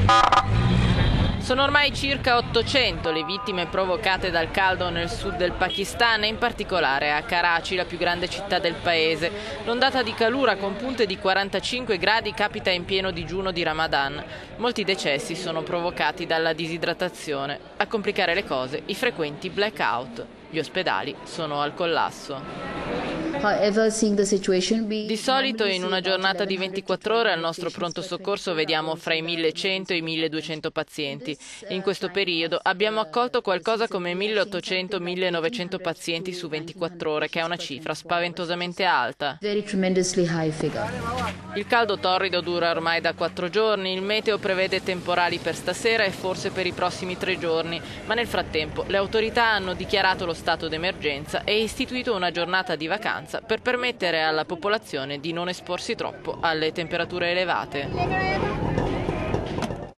Sono ormai circa 800 le vittime provocate dal caldo nel sud del Pakistan e in particolare a Karachi, la più grande città del paese. L'ondata di calura con punte di 45 gradi capita in pieno digiuno di Ramadan. Molti decessi sono provocati dalla disidratazione. A complicare le cose, i frequenti blackout. Gli ospedali sono al collasso. Di solito in una giornata di 24 ore al nostro pronto soccorso vediamo fra i 1100 e i 1200 pazienti. In questo periodo abbiamo accolto qualcosa come 1800-1900 pazienti su 24 ore, che è una cifra spaventosamente alta. Il caldo torrido dura ormai da 4 giorni, il meteo prevede temporali per stasera e forse per i prossimi 3 giorni, ma nel frattempo le autorità hanno dichiarato lo stato d'emergenza e istituito una giornata di vacanza per permettere alla popolazione di non esporsi troppo alle temperature elevate.